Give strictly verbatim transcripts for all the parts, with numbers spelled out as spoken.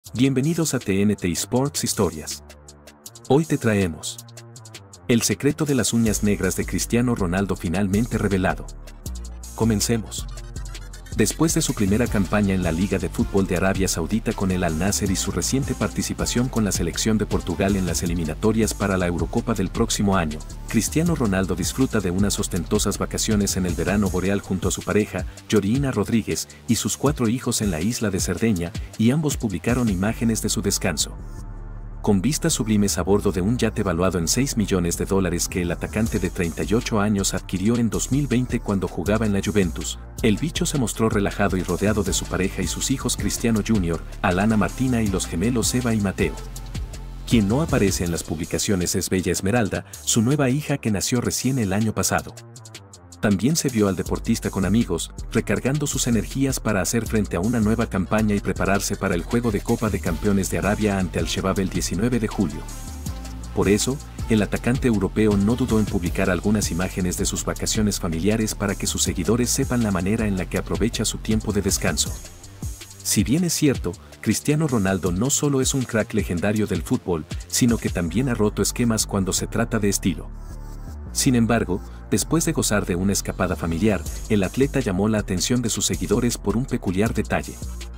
Bienvenidos a T N T Sports Historias. Hoy te traemos el secreto de las uñas negras de Cristiano Ronaldo finalmente revelado. Comencemos. Después de su primera campaña en la Liga de Fútbol de Arabia Saudita con el Al-Nassr y su reciente participación con la selección de Portugal en las eliminatorias para la Eurocopa del próximo año, Cristiano Ronaldo disfruta de unas ostentosas vacaciones en el verano boreal junto a su pareja, Georgina Rodríguez, y sus cuatro hijos en la isla de Cerdeña, y ambos publicaron imágenes de su descanso. Con vistas sublimes a bordo de un yate valuado en seis millones de dólares que el atacante de treinta y ocho años adquirió en dos mil veinte cuando jugaba en la Juventus, el bicho se mostró relajado y rodeado de su pareja y sus hijos Cristiano junior, Alana Martina y los gemelos Eva y Mateo. Quien no aparece en las publicaciones es Bella Esmeralda, su nueva hija que nació recién el año pasado. También se vio al deportista con amigos, recargando sus energías para hacer frente a una nueva campaña y prepararse para el juego de Copa de Campeones de Arabia ante Al-Shabab el diecinueve de julio. Por eso, el atacante europeo no dudó en publicar algunas imágenes de sus vacaciones familiares para que sus seguidores sepan la manera en la que aprovecha su tiempo de descanso. Si bien es cierto, Cristiano Ronaldo no solo es un crack legendario del fútbol, sino que también ha roto esquemas cuando se trata de estilo. Sin embargo, después de gozar de una escapada familiar, el atleta llamó la atención de sus seguidores por un peculiar detalle.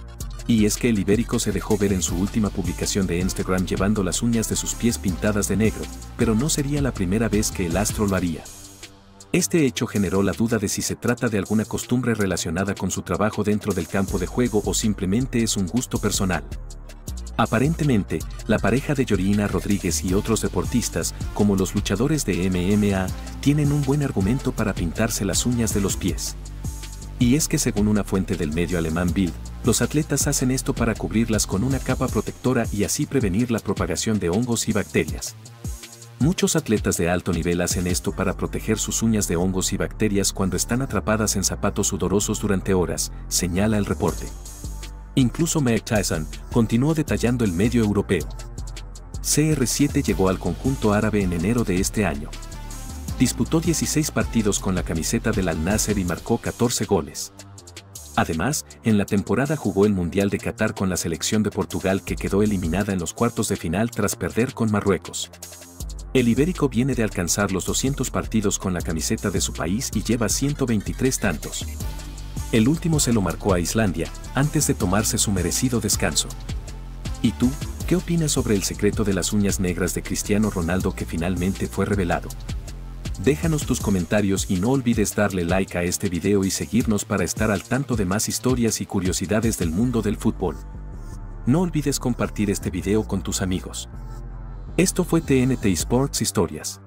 Y es que el ibérico se dejó ver en su última publicación de Instagram llevando las uñas de sus pies pintadas de negro, pero no sería la primera vez que el astro lo haría. Este hecho generó la duda de si se trata de alguna costumbre relacionada con su trabajo dentro del campo de juego o simplemente es un gusto personal. Aparentemente, la pareja de Georgina Rodríguez y otros deportistas, como los luchadores de M M A, tienen un buen argumento para pintarse las uñas de los pies. Y es que según una fuente del medio alemán Bild, los atletas hacen esto para cubrirlas con una capa protectora y así prevenir la propagación de hongos y bacterias. Muchos atletas de alto nivel hacen esto para proteger sus uñas de hongos y bacterias cuando están atrapadas en zapatos sudorosos durante horas, señala el reporte. Incluso Mike Tyson continuó detallando el medio europeo. C R siete llegó al conjunto árabe en enero de este año. Disputó dieciséis partidos con la camiseta del Al-Nassr y marcó catorce goles. Además, en la temporada jugó el Mundial de Qatar con la selección de Portugal que quedó eliminada en los cuartos de final tras perder con Marruecos. El ibérico viene de alcanzar los doscientos partidos con la camiseta de su país y lleva ciento veintitrés tantos. El último se lo marcó a Islandia, antes de tomarse su merecido descanso. ¿Y tú, qué opinas sobre el secreto de las uñas negras de Cristiano Ronaldo que finalmente fue revelado? Déjanos tus comentarios y no olvides darle like a este video y seguirnos para estar al tanto de más historias y curiosidades del mundo del fútbol. No olvides compartir este video con tus amigos. Esto fue T N T Sports Historias.